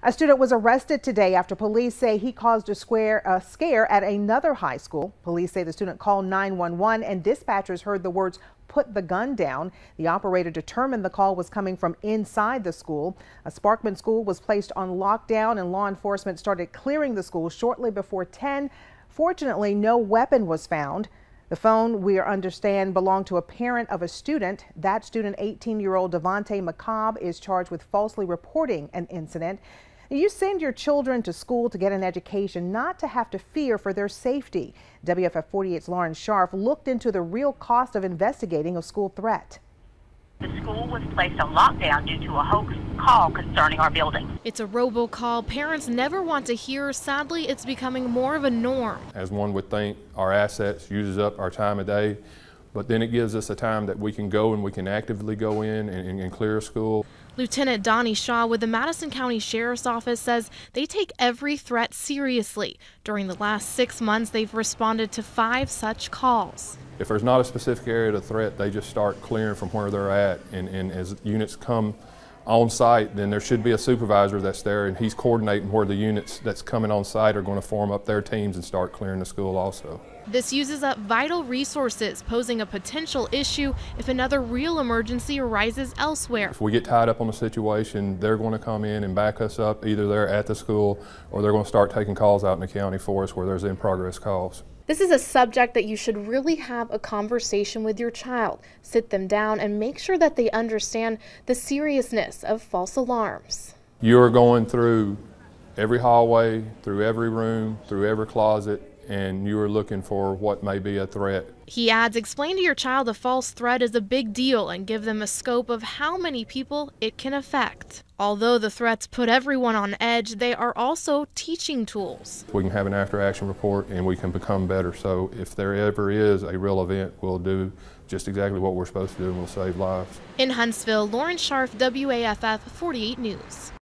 A student was arrested today after police say he caused a scare at another high school. Police say the student called 911 and dispatchers heard the words "put the gun down." The operator determined the call was coming from inside the school. A Sparkman school was placed on lockdown and law enforcement started clearing the school shortly before 10. Fortunately, no weapon was found. The phone, we understand, belonged to a parent of a student. That student, 18-year-old Devontae McCobb, is charged with falsely reporting an incident. You send your children to school to get an education, not to have to fear for their safety. WFF 48's Lauren Scharf looked into the real cost of investigating a school threat. The school was placed on lockdown due to a hoax call concerning our building. It's a robocall parents never want to hear. Sadly, it's becoming more of a norm. As one would think, our assets uses up our time of day, but then it gives us a time that we can go and we can actively go in and clear a school. Lieutenant Donnie Shaw with the Madison County Sheriff's Office says they take every threat seriously. During the last 6 months, they've responded to 5 such calls. If there's not a specific area of threat, they just start clearing from where they're at. And as units come on site, then there should be a supervisor that's there and he's coordinating where the units that's coming on site are going to form up their teams and start clearing the school also. This uses up vital resources, posing a potential issue if another real emergency arises elsewhere. If we get tied up on a situation, they're going to come in and back us up. Either they're at the school or they're going to start taking calls out in the county for us where there's in-progress calls. This is a subject that you should really have a conversation with your child. Sit them down and make sure that they understand the seriousness of false alarms. You are going through every hallway, through every room, through every closet, and you are looking for what may be a threat. He adds, explain to your child a false threat is a big deal and give them a scope of how many people it can affect. Although the threats put everyone on edge, they are also teaching tools. We can have an after-action report and we can become better. So if there ever is a real event, we'll do just exactly what we're supposed to do and we'll save lives. In Huntsville, Lauren Scharf, WAFF 48 News.